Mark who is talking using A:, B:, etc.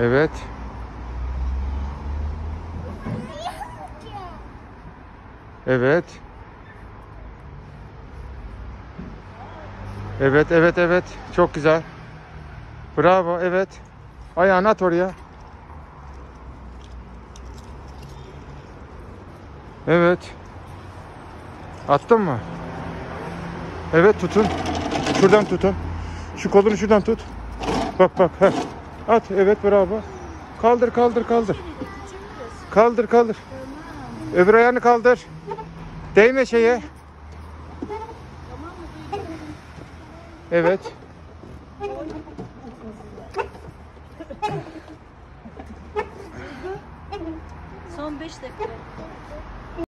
A: Evet. Evet. Evet, evet, evet. Çok güzel. Bravo, evet. Ayağını at oraya. Evet. Attın mı? Evet, tutun. Şuradan tutun. Şu kolunu şuradan tut. Bak bak. Heh. At. Evet, bravo. Kaldır, kaldır, kaldır. Kaldır, kaldır. Öbür ayağını kaldır. Değme şeye. Evet.
B: Son 5 dakika.